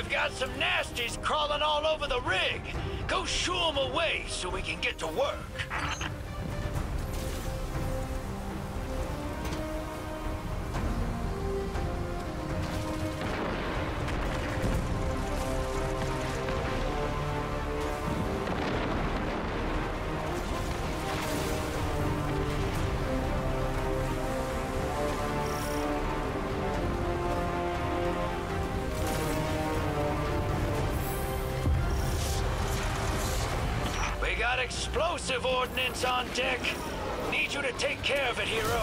got some nasties crawling all over the rig. Go shoo them away so we can get to work. Explosive ordnance on deck. Need you to take care of it, hero.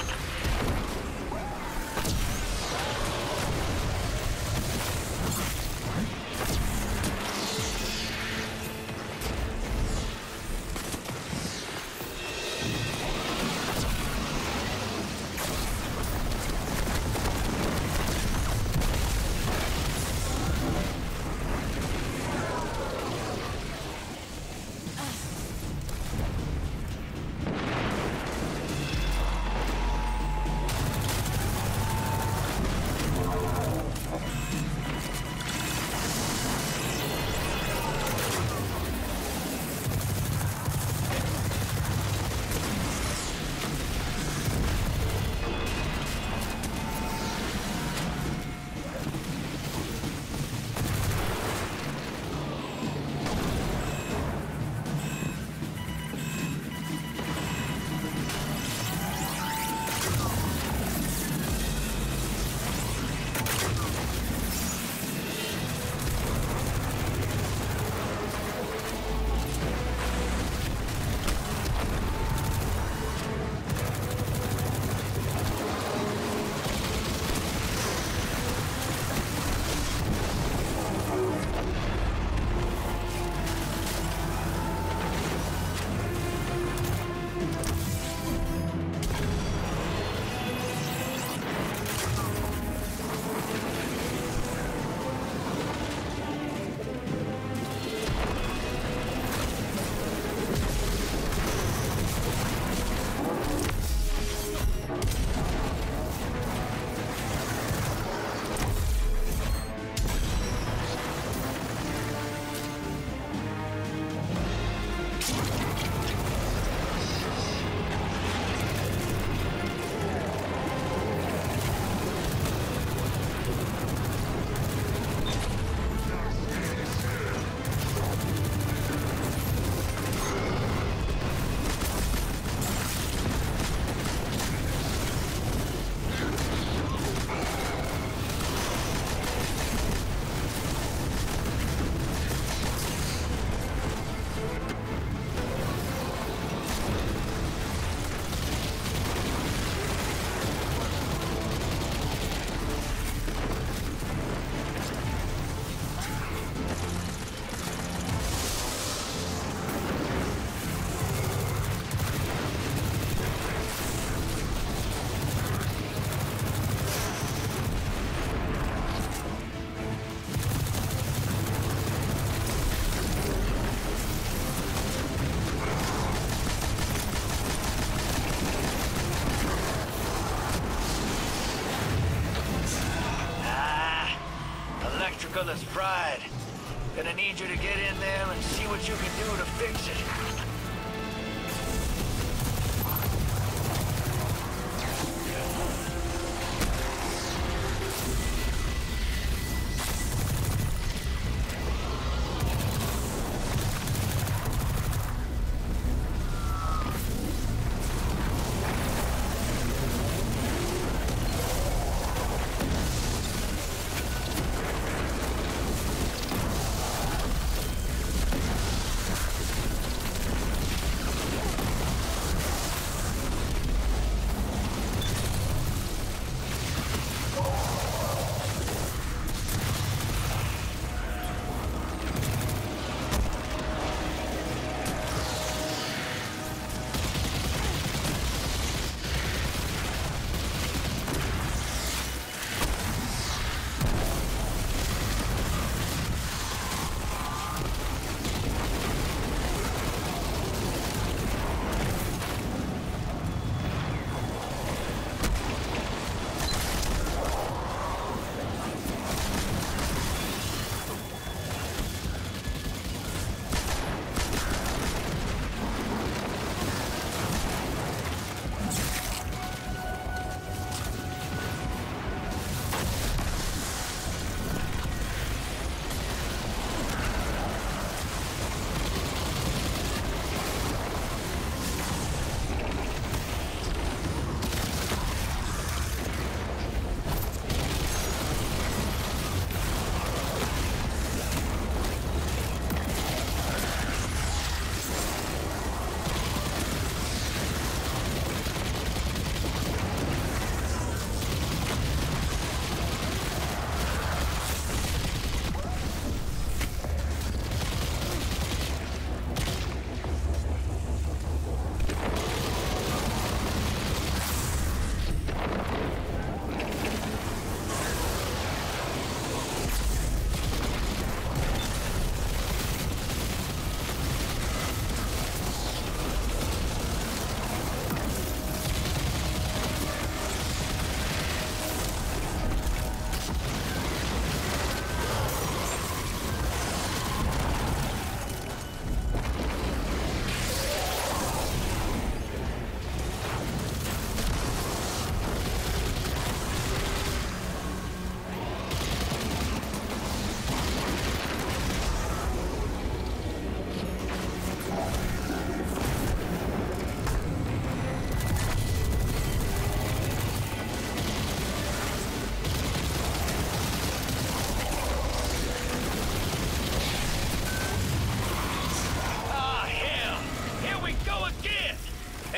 Is fried. Gonna need you to get in there and see what you can do to fix it.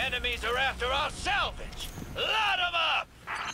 Enemies are after our salvage! Load 'em up!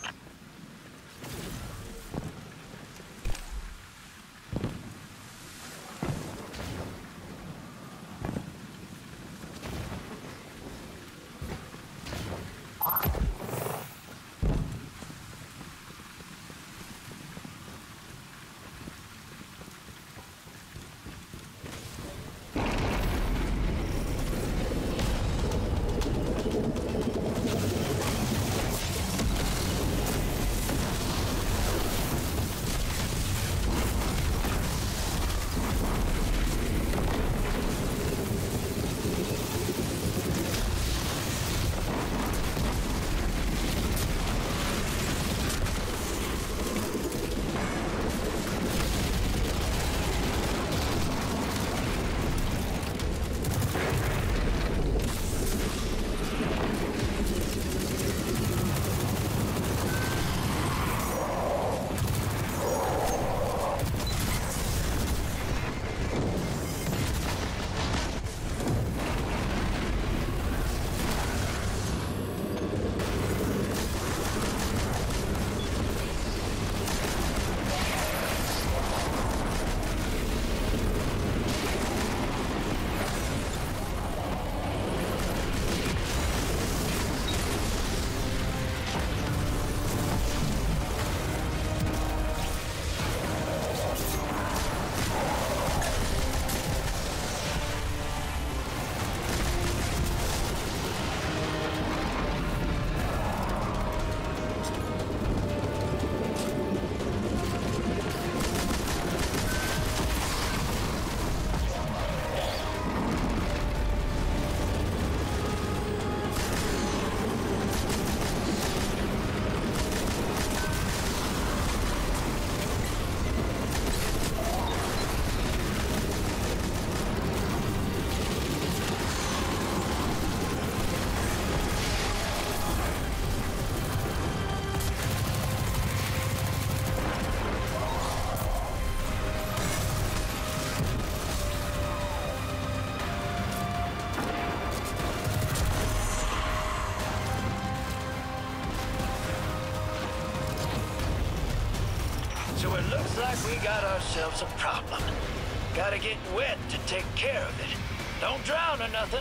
So it looks like we got ourselves a problem. Gotta get wet to take care of it. Don't drown or nothing.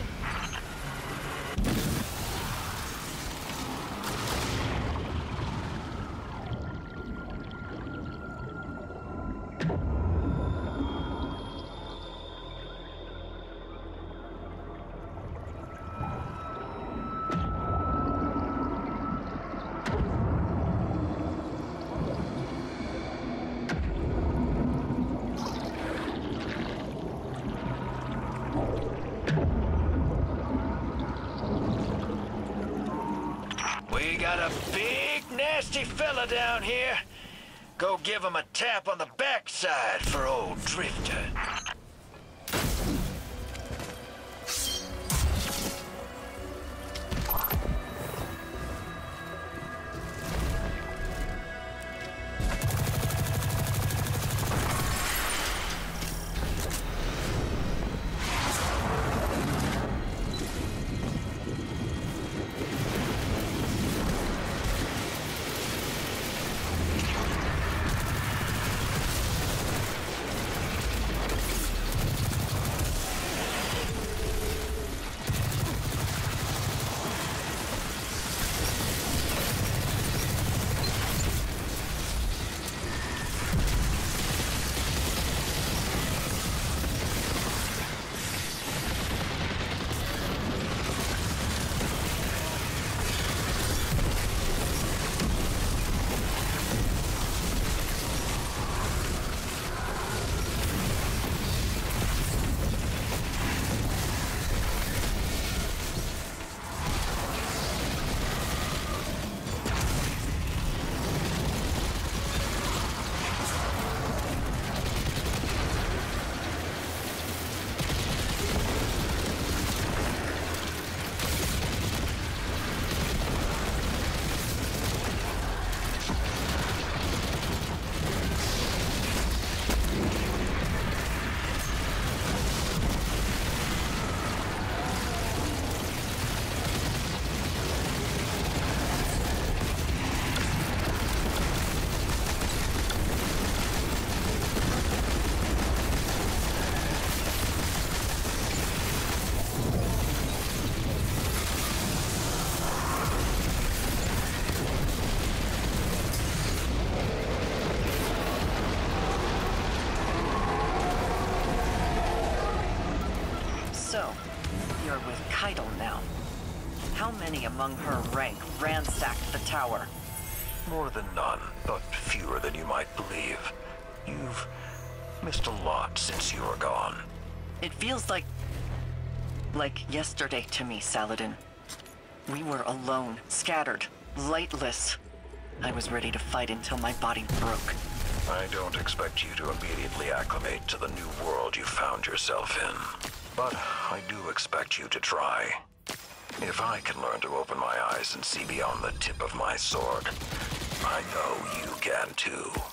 We got a big, nasty fella down here. Go give him a tap on the backside for old Drifter. So, you're with Keitel now. How many among her rank ransacked the tower? More than none, but fewer than you might believe. You've missed a lot since you were gone. It feels like yesterday to me, Saladin. We were alone, scattered, lightless. I was ready to fight until my body broke. I don't expect you to immediately acclimate to the new world you found yourself in. But I do expect you to try. If I can learn to open my eyes and see beyond the tip of my sword, I know you can too.